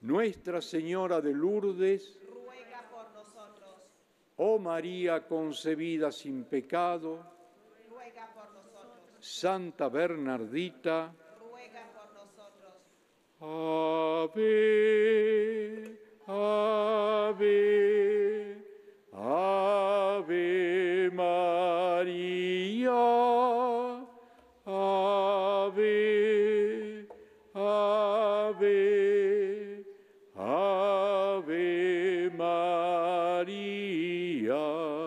Nuestra Señora de Lourdes, ruega por nosotros, oh María concebida sin pecado, ruega por nosotros, Santa Bernardita, ruega por nosotros. Ave, Ave, Ave María, Ave, Ave, Ave María.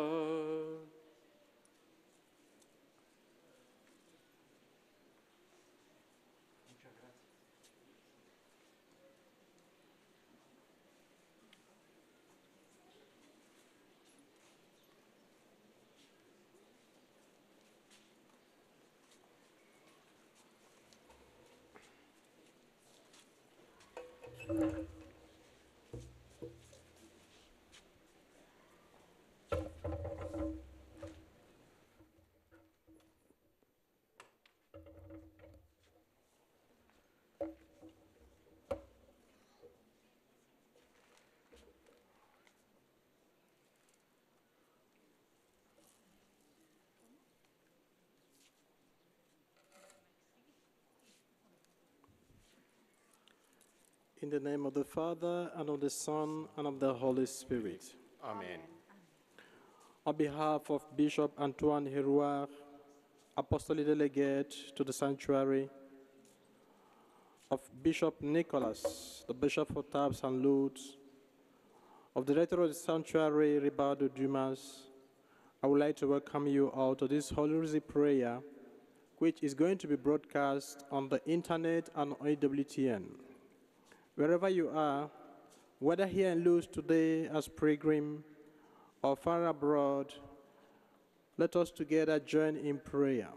In the name of the Father, and of the Son, and of the Holy Spirit. Amen. On behalf of Bishop Antoine Hérouard, Apostolic Delegate to the Sanctuary, of Bishop Nicholas, the Bishop of Tarbes and Lourdes, of the Director of the Sanctuary, Ribardo Dumas, I would like to welcome you all to this Holy Rosary prayer, which is going to be broadcast on the internet and on EWTN. Wherever you are, whether here in Lourdes today as pilgrim or far abroad, let us together join in prayer.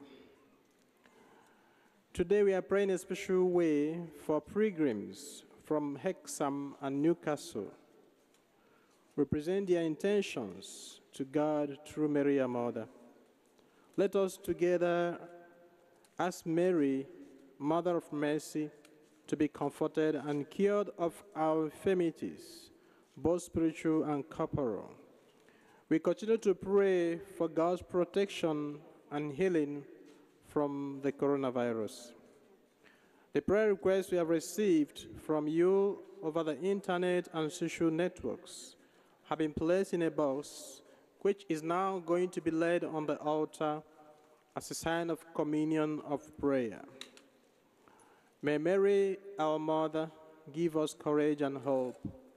Today we are praying a special way for pilgrims from Hexham and Newcastle. We present their intentions to God through Mary, our Mother. Let us together ask Mary, Mother of Mercy, to be comforted and cured of our infirmities, both spiritual and corporal. We continue to pray for God's protection and healing from the coronavirus. The prayer requests we have received from you over the internet and social networks have been placed in a box, which is now going to be laid on the altar as a sign of communion of prayer. May Mary, our Mother, give us courage and hope.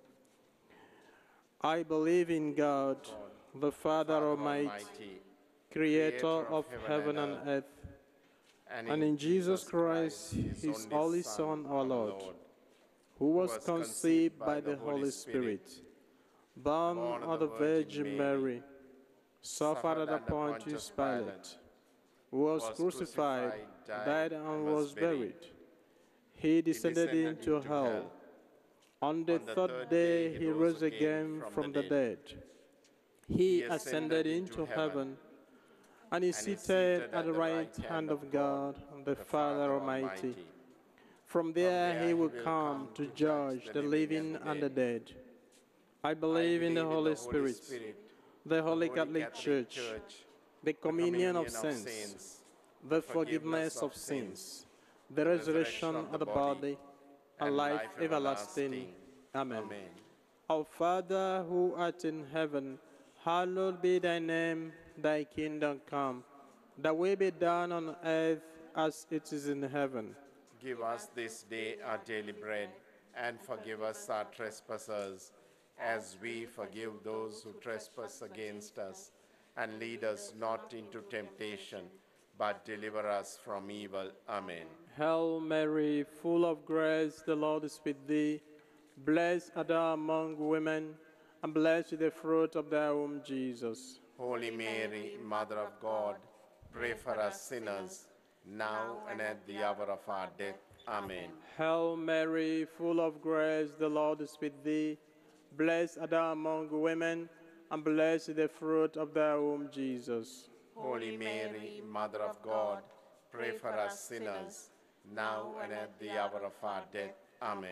I believe in God, the Father Almighty, Creator of heaven and earth, and in Jesus Christ, His only Son, our Lord, who was conceived by the Holy Spirit, born of the Virgin Mary, suffered under Pontius Pilate, was crucified, died, and was buried. He descended into hell. On the third day, he rose again from the dead. He ascended into heaven and is seated at the right hand of God, the Father Almighty. From there, he will come to judge the living and the dead. I believe in the Holy Spirit, the Holy Catholic Church, the communion of saints, the forgiveness of sins, the resurrection of the body, and life everlasting. Amen. Our Father who art in heaven, hallowed be thy name, thy kingdom come. Thy will be done on earth as it is in heaven. Give us this day our daily bread, and forgive us our trespasses, as we forgive those who trespass against us. And lead us not into temptation, but deliver us from evil. Amen. Hail Mary, full of grace, the Lord is with thee. Blessed art thou among women, and blessed is the fruit of thy womb, Jesus. Holy Mary, Mother of God, pray for us sinners, now and at the hour of our death. Amen. Hail Mary, full of grace, the Lord is with thee. Blessed art thou among women, and blessed is the fruit of thy womb, Jesus. Holy Mary, Mother of God, pray for us sinners, now and at the hour of our death. Amen.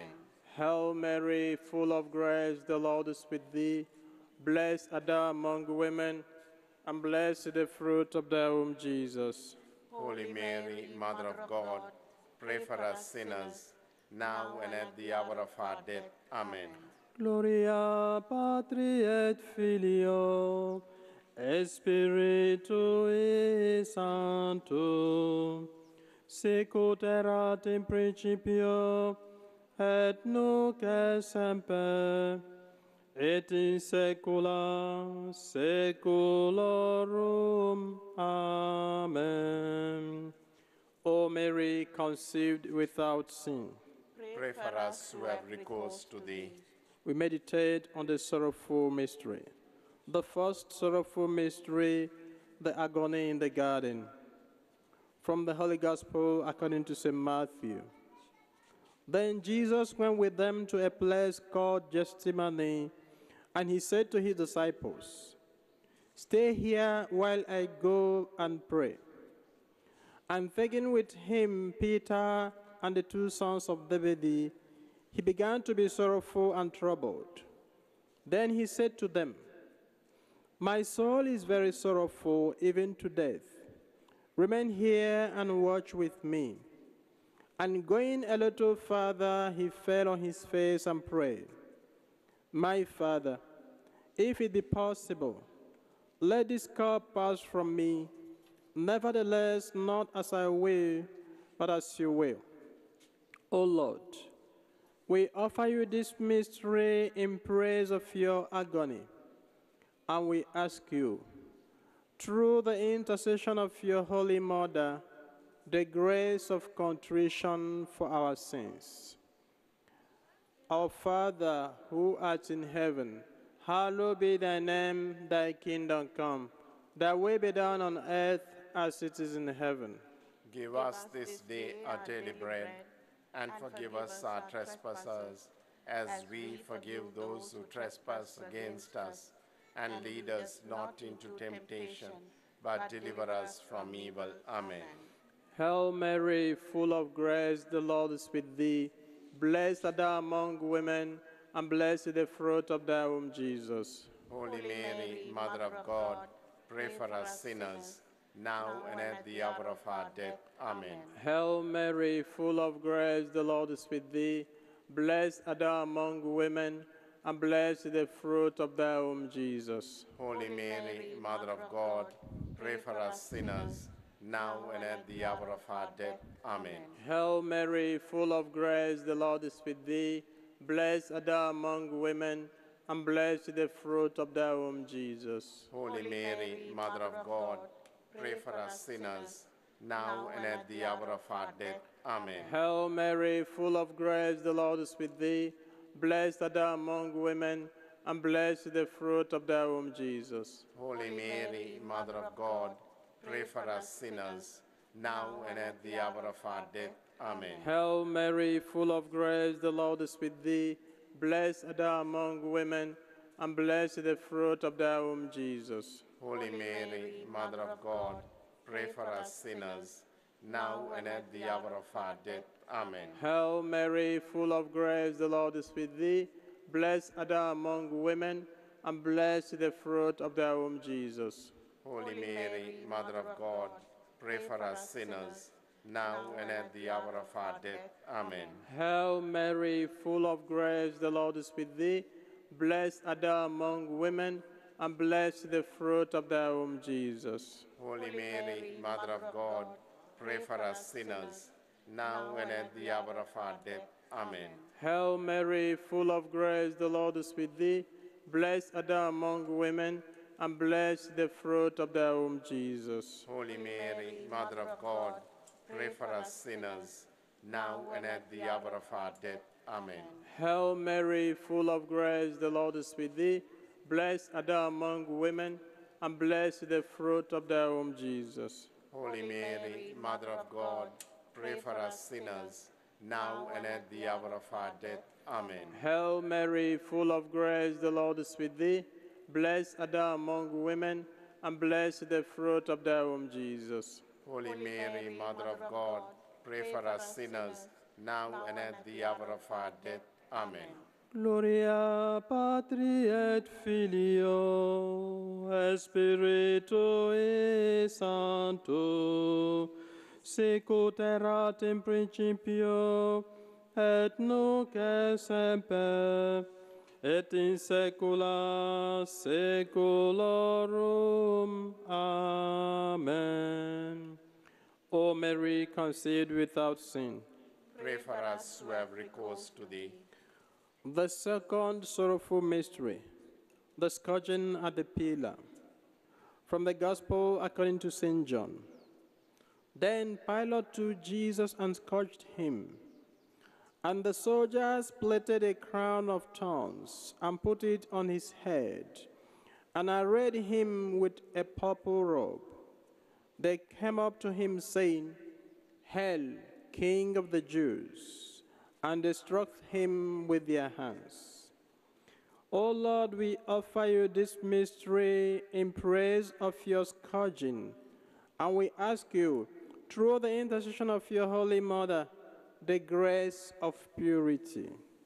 Hail Mary, full of grace, the Lord is with thee. Blessed art thou among women, and blessed is the fruit of thy womb, Jesus. Holy Mary, Mother of God, pray for us sinners, now and at the hour of our death. Amen. Gloria Patri et Filio, et Spiritui Sancto, sicut erat in principio, et nunc et semper, et in saecula saeculorum. Amen. O Mary, conceived without sin, Pray for us who have recourse to thee. we meditate on the sorrowful mystery. The first sorrowful mystery, the agony in the garden. From the Holy Gospel according to St. Matthew. Then Jesus went with them to a place called Gethsemane, and he said to his disciples, "Stay here while I go and pray." And taking with him Peter and the two sons of Zebedee, he began to be sorrowful and troubled. Then he said to them, "My soul is very sorrowful, even to death. Remain here and watch with me." And going a little farther, he fell on his face and prayed, "My Father, if it be possible, let this cup pass from me. Nevertheless, not as I will, but as you will." O Lord, we offer you this mystery in praise of your agony, and we ask you, through the intercession of your Holy Mother, the grace of contrition for our sins. Our Father, who art in heaven, hallowed be thy name, thy kingdom come. Thy will be done on earth as it is in heaven. Give us this day our daily bread, and forgive us our trespasses, as we forgive those who trespass against us. And lead us not into temptation, but deliver us from evil. Amen. Hail Mary, full of grace, the Lord is with thee. Blessed art thou among women, and blessed is the fruit of thy womb, Jesus. Holy Mary, Mother of God, pray for us sinners, now and at the hour of our death. Amen. Hail Mary, full of grace, the Lord is with thee. Blessed art thou among women, and blessed is the fruit of thy womb, Jesus. Holy Mary, Mother of God, pray for us sinners, now and at the hour of our death. Amen. Hail Mary, full of grace, the Lord is with thee. Blessed art thou among women, and blessed is the fruit of thy womb, Jesus. Holy Mary, Mother of God, pray for us sinners, now and at the hour of our death. Amen. Hail Mary, full of grace, the Lord is with thee. Blessed art thou among women, and blessed is the fruit of thy womb, Jesus. Holy Mary, Mother of God, pray for us sinners, now and at the hour of our death. Amen. Hail Mary, full of grace, the Lord is with thee. Blessed art thou among women, and blessed is the fruit of thy womb, Jesus. Holy Mary, Mother of God, pray for us sinners, now and at the hour of our death. Amen. Hail Mary, full of grace, the Lord is with thee. Blessed art thou among women, and blessed is the fruit of thy womb, Jesus. Holy Mary, Mother of God, pray for us sinners, now and at the hour of our death. Amen. Hail Mary, full of grace, the Lord is with thee. Blessed art thou among women, and blessed is the fruit of thy womb, Jesus. Holy Mary, Mother of God, pray for us sinners, now and at the hour of our death. Amen. Hail Mary, full of grace, the Lord is with thee. Blessed art thou among women, and blessed is the fruit of thy womb, Jesus. Holy Mary, Mother of God, pray for us sinners, now and at the hour of our death. Amen. Hail Mary, full of grace, the Lord is with thee. Blessed art thou among women, and blessed is the fruit of thy womb, Jesus. Holy Mary, Mother of God, pray for us sinners, now and at the hour of our death. Amen. Hail Mary, full of grace, the Lord is with thee. Blessed art thou among women, and blessed is the fruit of thy womb, Jesus. Holy Mary, Mother of God, pray for us sinners, now and at the hour of our death. Amen. Gloria Patri et Filio et Spiritui Sancto, sicut erat in principio et nunc et semper et in saecula saeculorum. Amen. O Mary, conceived without sin. Pray for us who have recourse to thee. The second sorrowful mystery, the scourging at the pillar. From the Gospel according to St. John. Then Pilate took Jesus and scourged him. And the soldiers plaited a crown of thorns and put it on his head, and arrayed him with a purple robe. They came up to him, saying, "Hail, King of the Jews!" And they struck him with their hands. O Lord, we offer you this mystery in praise of your scourging, and we ask you, through the intercession of your Holy Mother, the grace of purity.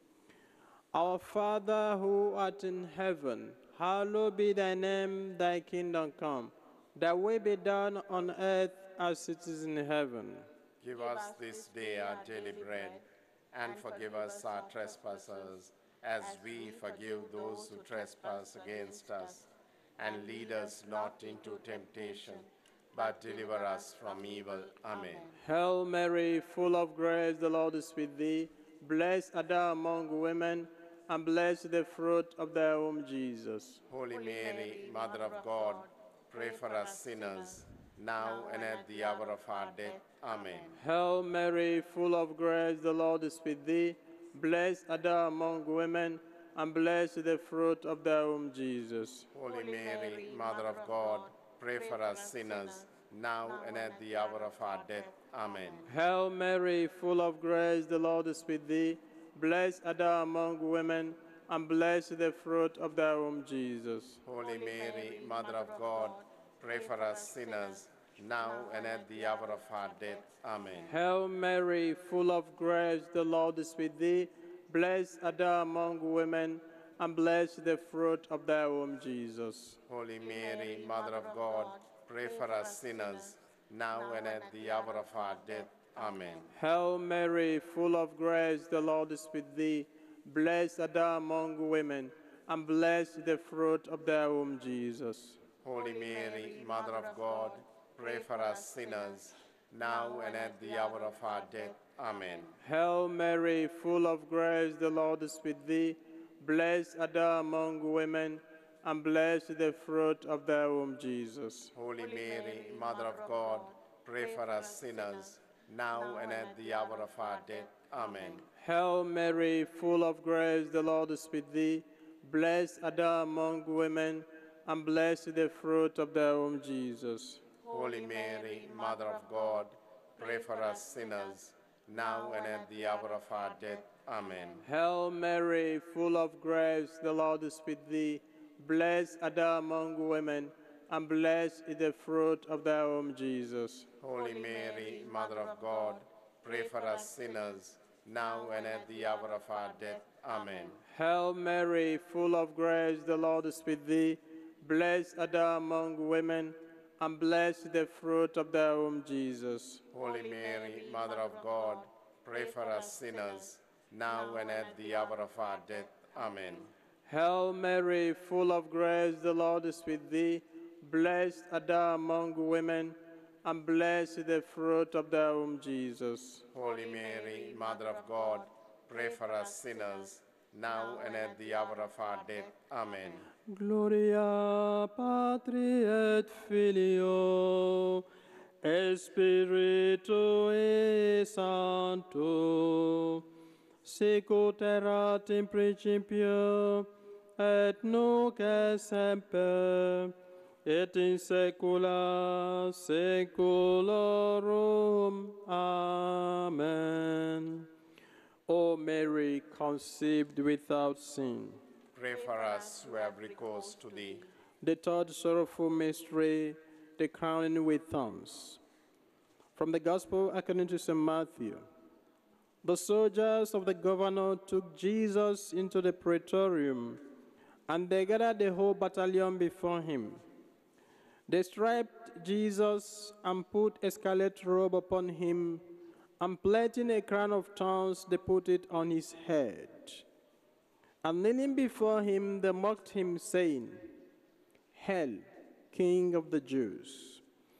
Our Father who art in heaven, hallowed be thy name, thy kingdom come. Thy will be done on earth as it is in heaven. Give us this day our daily bread, and forgive us our trespasses, as we forgive those who trespass against us. And lead us not into temptation, but deliver us from evil. Amen. Hail Mary, full of grace, the Lord is with thee. Blessed art thou among women, and blessed the fruit of thy womb, Jesus. Holy Mary, Mother of God, pray for us sinners, now and at the hour of our death. Amen. Hail Mary, full of grace, the Lord is with thee. Blessed art thou among women, and blessed the fruit of thy womb, Jesus. Holy Mary, Mother of God, pray for us sinners, now and at the hour of our death. Amen. Hail Mary, full of grace, the Lord is with thee. Blessed art thou among women, and blessed the fruit of thy womb, Jesus. Holy Mary, Mother of God, pray for us sinners, now and at the hour of our death. Amen. Hail Mary, full of grace, the Lord is with thee. Blessed art thou among women, and blessed the fruit of thy womb, Jesus. Holy Mary, Mother of God, pray for us sinners, now and at the hour of our death. Amen. Hail Mary, full of grace, the Lord is with thee. Blessed art thou among women, and blessed the fruit of thy womb, Jesus. Holy Mary, Mother of God, pray for us sinners, now and at the hour of our death. Amen. Hail Mary, full of grace, the Lord is with thee. Blessed art thou among women, and blessed the fruit of thy womb, Jesus. Holy Mary, Mother of God, pray for us sinners, now and at the hour of our death. Amen. Hail Mary, full of grace, the Lord is with thee. Blessed art thou among women, and blessed the fruit of thy womb, Jesus. Holy Mary, Mother of God, pray for us sinners, now and at the hour of our death. Amen. Hail Mary, full of grace, the Lord is with thee. Blessed art thou among women, and blessed is the fruit of thy womb, Jesus. Holy Mary, Mother of God, pray for us sinners, now and at the hour of our death. Amen. Hail Mary, full of grace, the Lord is with thee. Blessed art thou among women, and blessed the fruit of thy womb, Jesus. Holy Mary, Mother of God, pray for us sinners, now and at the hour of our death. Amen. Hail Mary, full of grace, the Lord is with thee. Blessed art thou among women, and blessed the fruit of thy womb, Jesus. Holy Mary, Mother of God, pray for us sinners, now and at the hour of our death. Amen. Gloria Patri et Filio et Spiritui Sancto, sicut erat in principio et nunc et semper et in saecula saeculorum. Amen. O Mary, conceived without sin. Pray for us who have recourse to thee. The third sorrowful mystery, the crowning with thorns. From the Gospel according to St. Matthew. The soldiers of the governor took Jesus into the praetorium, and they gathered the whole battalion before him. They stripped Jesus and put a scarlet robe upon him, and plaiting a crown of thorns, they put it on his head. And kneeling before him, they mocked him, saying, "Hail, King of the Jews!"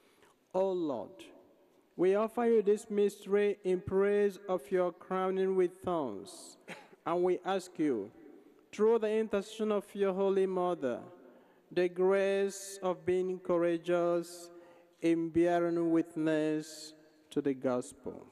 O Lord, we offer you this mystery in praise of your crowning with thorns, and we ask you, through the intercession of your Holy Mother, the grace of being courageous in bearing witness to the gospel.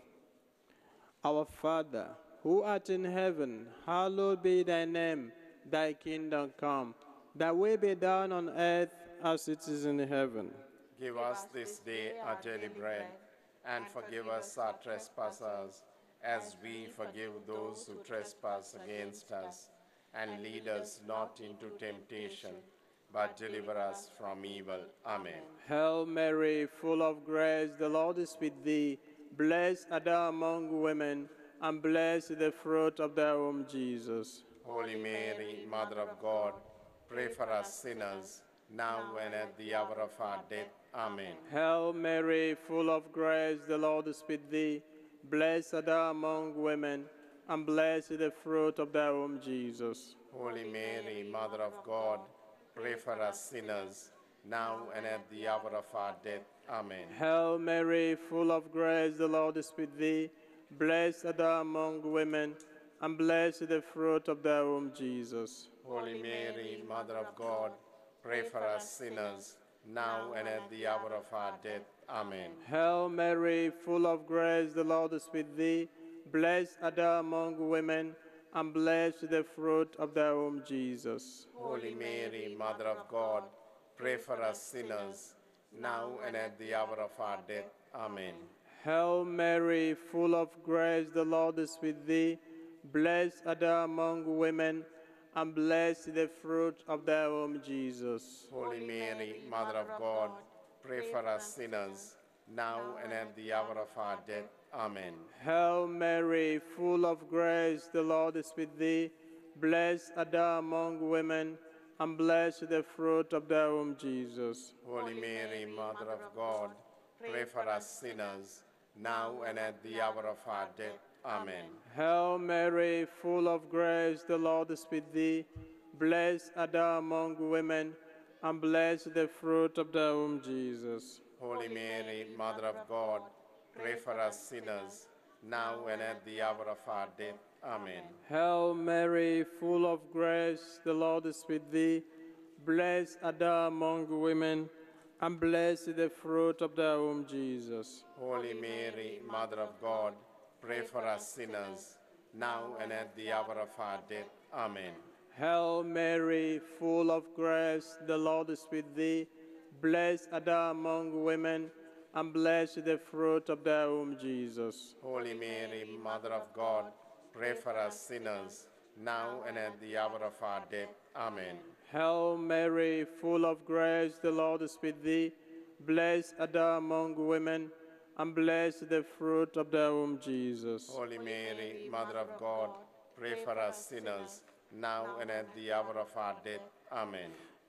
Our Father, who art in heaven, hallowed be thy name. Thy kingdom come, thy will be done on earth as it is in heaven. Give us this day our daily bread, and forgive us our trespasses, as we forgive those who trespass against us. And lead us not into temptation, but deliver us from evil. Amen. Hail Mary, full of grace, the Lord is with thee. Blessed art thou among women, and blessed is the fruit of thy womb, Jesus. Holy Mary, Mother of God, pray for us sinners, now and at the hour of our death. Amen. Hail Mary, full of grace, the Lord is with thee. Blessed art thou among women, and blessed is the fruit of thy womb, Jesus. Holy Mary, Mother of God, pray for us sinners, now and at the hour of our death. Amen. Hail Mary, full of grace, the Lord is with thee. Blessed art thou among women, and blessed is the fruit of thy womb, Jesus. Holy Mary, Mother of God, pray for us sinners, now and at the hour of our death. Amen. Hail Mary, full of grace, the Lord is with thee. Blessed art thou among women, and blessed is the fruit of thy womb, Jesus. Holy Mary, Mother of God, pray for us sinners, now and at the hour of our death. Amen. Hail Mary, full of grace, the Lord is with thee. Blessed art thou among women, and blessed is the fruit of thy womb, Jesus. Holy Mary, Mother of God, pray for us sinners, now and at the hour of our death. Amen. Hail Mary, full of grace, the Lord is with thee. Blessed art thou among women, and blessed is the fruit of thy womb, Jesus. Holy Mary, Mother of God, pray for us sinners, now and at the hour of our death. Amen. Hail Mary, full of grace, the Lord is with thee. Blessed art thou among women, and blessed is the fruit of thy womb, Jesus. Holy Mary, Mother of God, pray for us sinners, now and at the hour of our death. Amen. Hail Mary, full of grace, the Lord is with thee. Blessed art thou among women, and blessed is the fruit of thy womb, Jesus. Holy Mary, Mother of God, pray for us sinners, now and at the hour of our death. Amen. Hail Mary, full of grace, the Lord is with thee. Blessed art thou among women, and blessed is the fruit of thy womb, Jesus. Holy Mary, Mother of God, pray for us sinners, now and at the hour of our death. Amen. Hail Mary, full of grace, the Lord is with thee. Blessed art thou among women, and blessed is the fruit of thy womb, Jesus. Holy Mary, Mother of God, pray for us sinners, now and at the hour of our death. Amen.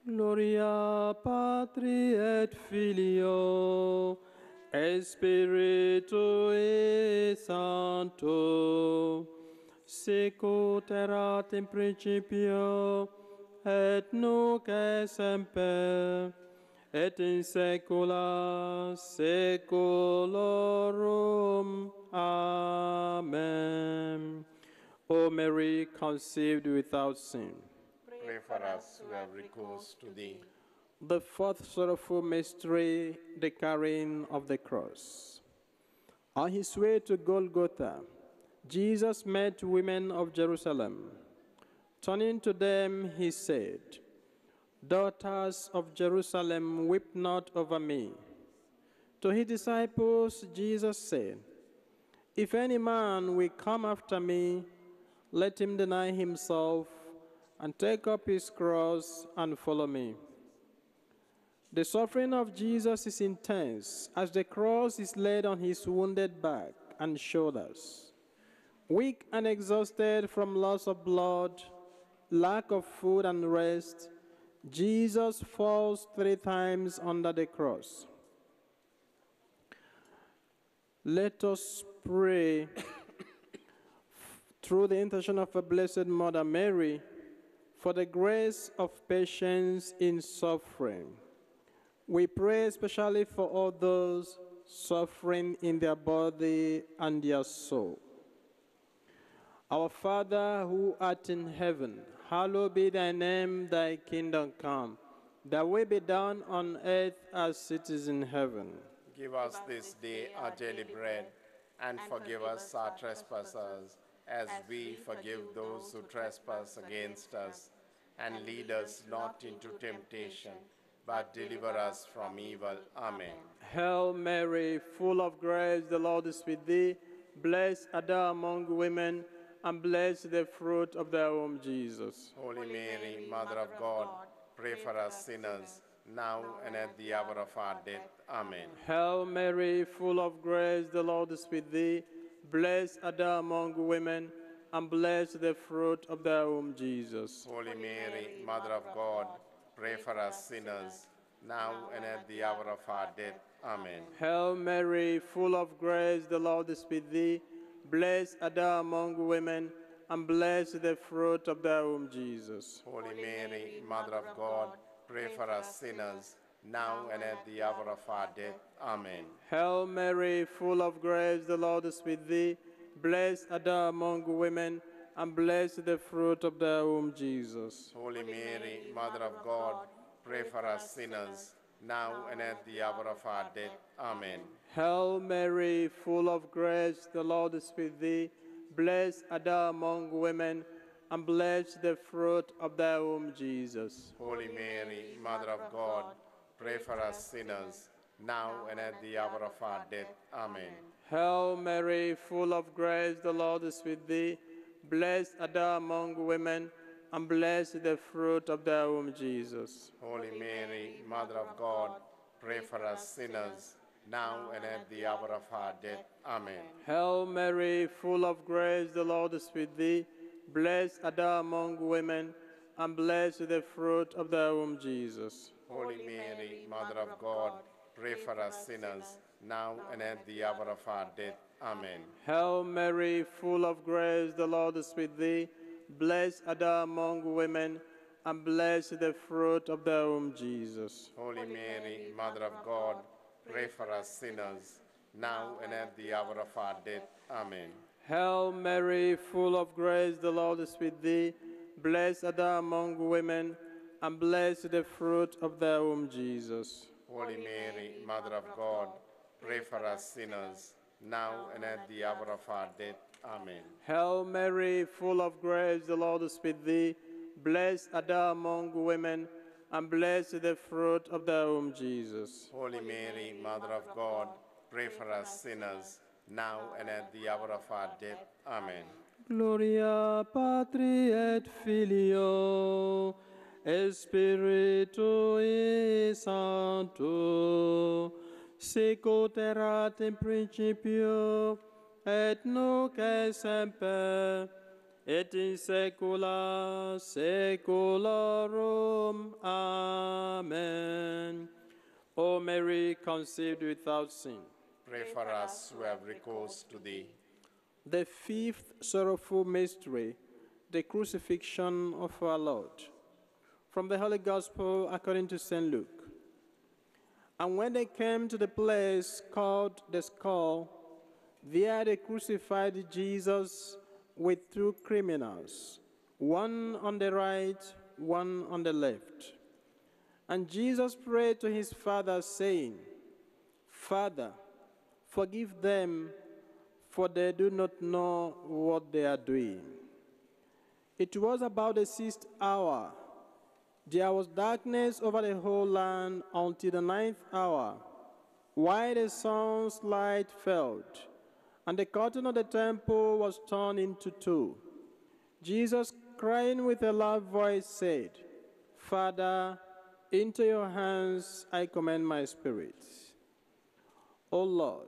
Gloria Patri et Filio et Spiritui Sancto, sicut erat in principio, et nunc et semper, et in saecula saeculorum. Amen. O Mary, conceived without sin. Pray for us who have recourse to thee. The fourth sorrowful mystery, the carrying of the cross. On his way to Golgotha, Jesus met women of Jerusalem. Turning to them, he said, "Daughters of Jerusalem, weep not over me." To his disciples, Jesus said, "If any man will come after me, let him deny himself and take up his cross and follow me." The suffering of Jesus is intense as the cross is laid on his wounded back and shoulders. Weak and exhausted from loss of blood, lack of food and rest, Jesus falls 3 times under the cross. Let us pray through the intercession of a Blessed Mother Mary for the grace of patience in suffering. We pray especially for all those suffering in their body and their soul. Our Father who art in heaven, hallowed be thy name, thy kingdom come. Thy will be done on earth as it is in heaven. Give us this day our daily bread, and forgive us our trespasses, as we forgive those who trespass against us. And lead us not into temptation, but deliver us from evil. Amen. Hail Mary, full of grace, the Lord is with thee. Blessed art thou among women, and blessed the fruit of thy womb, Jesus. Holy Mary, Mother of God, pray for us sinners, now and at the hour of our death. Amen. Hail Mary, full of grace, the Lord is with thee. Blessed art thou among women, and blessed the fruit of thy womb, Jesus. Holy Mary, Mother of God, pray for us sinners, now and at the hour of our death. Amen. Hail Mary, full of grace, the Lord is with thee. Blessed art thou among women, and blessed the fruit of thy womb, Jesus. Holy Mary, Mother of God, pray for us sinners, now and at the hour of our death. Amen. Hail Mary, full of grace, the Lord is with thee. Blessed art thou among women, and blessed the fruit of thy womb, Jesus. Holy Mary, Mother of God, pray for us sinners, now and at the hour of our death. Amen. Hail Mary, full of grace, the Lord is with thee. Blessed art thou among women, and blessed the fruit of thy womb, Jesus. Holy Mary, Mother of God, pray for us sinners, now and at the hour of our death. Amen. Hail Mary, full of grace, the Lord is with thee. Blessed art thou among women, and blessed the fruit of thy womb, Jesus. Holy Mary, Mother of God, pray for us sinners, now and at the hour of our death. Amen. Hail Mary, full of grace, the Lord is with thee. Blessed art thou among women, and blessed the fruit of thy womb, Jesus. Holy Mary, Mother of God, pray for us sinners, now and at the hour of our death. Amen. Hail Mary, full of grace, the Lord is with thee. Blessed art thou among women, and blessed the fruit of thy womb, Jesus. Holy Mary, Mother of God, pray for us sinners, now and at the hour of our death. Amen. Hail Mary, full of grace, the Lord is with thee. Blessed art thou among women, and blessed the fruit of thy womb, Jesus. Holy Mary, Mother of God, pray for us sinners, now and at the hour of our death. Amen. Hail Mary, full of grace, the Lord is with thee. Blessed art thou among women, and blessed the fruit of thy womb, Jesus. Holy Mary, Mother of God, pray for us sinners, now and at the hour of our death. Amen. Gloria Patri et Filio, et Spiritui Sancto, sicut erat in principio, et nunc et semper, et in saecula saeculorum. Amen. O Mary, conceived without sin. Pray for us who have recourse to thee. The fifth sorrowful mystery, the crucifixion of our Lord. From the Holy Gospel according to St. Luke. And when they came to the place called the Skull, there they crucified Jesus with 2 criminals, one on the right, one on the left. And Jesus prayed to his Father, saying, Father, forgive them, for they do not know what they are doing. It was about the 6th hour. There was darkness over the whole land until the 9th hour, while the sun's light failed, and the curtain of the temple was torn into 2. Jesus, crying with a loud voice, said, Father, into your hands I commend my spirit. O Lord,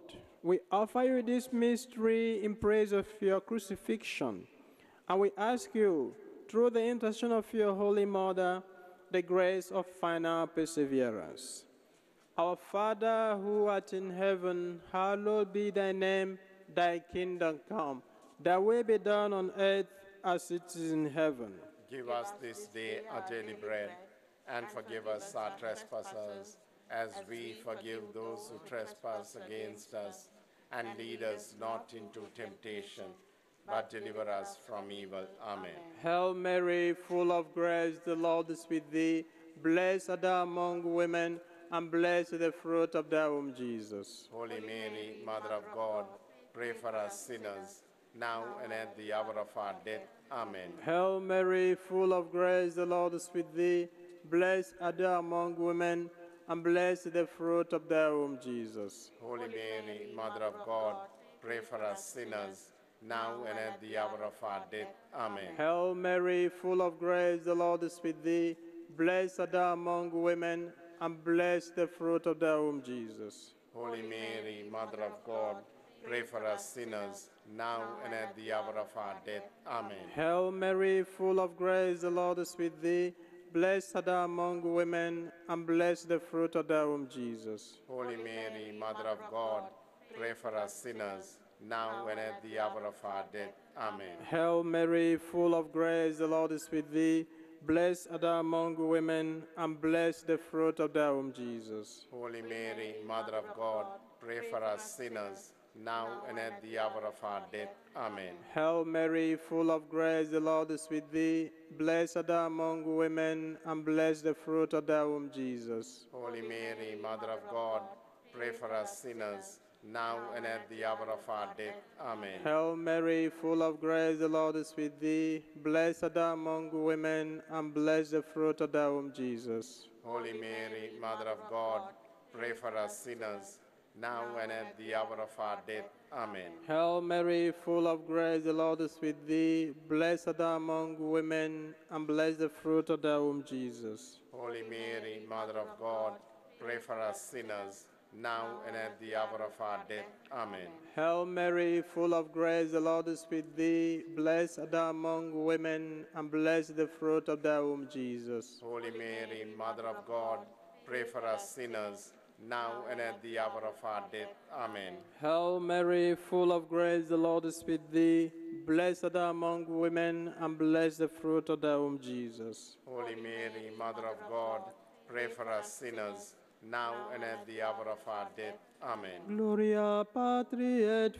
We offer you this mystery in praise of your crucifixion, and we ask you, through the intercession of your Holy Mother, the grace of final perseverance. Our Father who art in heaven, hallowed be thy name, thy kingdom come. Thy will be done on earth as it is in heaven. Give us this day our daily bread, and forgive us our trespasses, as we forgive those who trespass against us. And lead us not into temptation, but deliver us from evil. Amen. Hail Mary, full of grace, the Lord is with thee. Blessed art thou among women, and blessed is the fruit of thy womb, Jesus. Holy Mary, Mother of God, pray for us sinners, now and at the hour of our death. Amen. Hail Mary, full of grace, the Lord is with thee. Blessed art thou among women, and blessed is the fruit of thy womb, Jesus. Holy Mary, Mother of God, pray for us sinners, now and at the hour of our death. Amen. Hail Mary, full of grace, the Lord is with thee. Blessed art thou among women, and blessed the fruit of thy womb, Jesus. Holy Mary, Mother of God, pray for us sinners, now and at the hour of our death. Amen. Hail Mary, full of grace, the Lord is with thee. Blessed art thou among women, and blessed the fruit of thy womb, Jesus. Holy Mary, Mother of God, pray for us sinners, now and at the hour of our death. Amen. Hail Mary, full of grace, the Lord is with thee. Blessed art thou among women, and blessed the fruit of thy womb, Jesus. Holy Mary, Mother of God, pray for us sinners, now and at the hour of our death. Amen. Hail Mary, full of grace, the Lord is with thee. Blessed art thou among women, and blessed the fruit of thy womb, Jesus. Holy Mary, Mother of God, pray for us sinners, now and at the hour of our death. Amen. Hail Mary, full of grace, the Lord is with thee. Blessed art thou among women, and blessed the fruit of thy womb, Jesus. Holy Mary, Mother of God, pray for us sinners, now and at the hour of our death. Amen. Hail Mary, full of grace, the Lord is with thee. Blessed art thou among women, and blessed the fruit of thy womb, Jesus. Holy Mary, Mother of God, pray for us sinners, now and at the hour of our death. Amen. Hail Mary, full of grace, the Lord is with thee. Blessed art thou among women, and blessed the fruit of thy womb, Jesus. Holy Mary, Mother of God, pray for us sinners, now and at the hour of our death. Amen. Hail Mary, full of grace, the Lord is with thee. Blessed art thou among women, and blessed the fruit of thy womb, Jesus. Holy Mary, Mother of God, pray for us sinners, now and at the hour of our death. Amen. Gloria Patri et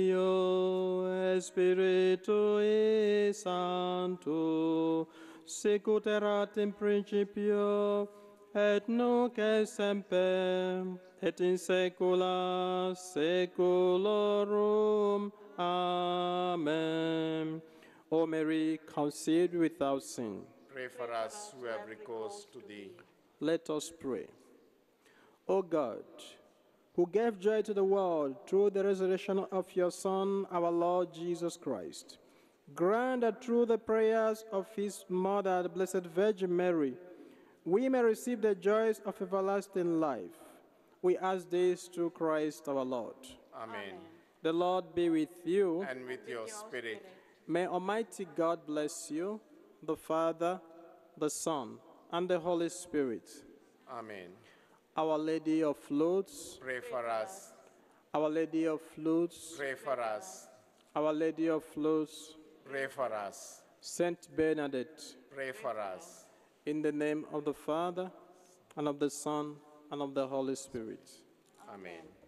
Filio et Spiritui Sancto, sicut erat in principio, et nunc et semper, et in saecula saeculorum. Amen. O Mary, conceived without sin, Pray for us who have recourse to thee. let us pray. O God, who gave joy to the world through the resurrection of your Son, our Lord Jesus Christ, grant that through the prayers of his mother, the Blessed Virgin Mary, we may receive the joys of everlasting life. We ask this through Christ our Lord. Amen. The Lord be with you. And with your spirit. May Almighty God bless you, the Father, the Son, and the Holy Spirit. Amen. Our Lady of Lourdes, Pray for us. Our Lady of Lourdes, Pray for us. Our Lady of Lourdes, Pray for us. Saint Bernadette, Pray for us. in the name of the Father, and of the Son, and of the Holy Spirit. Amen.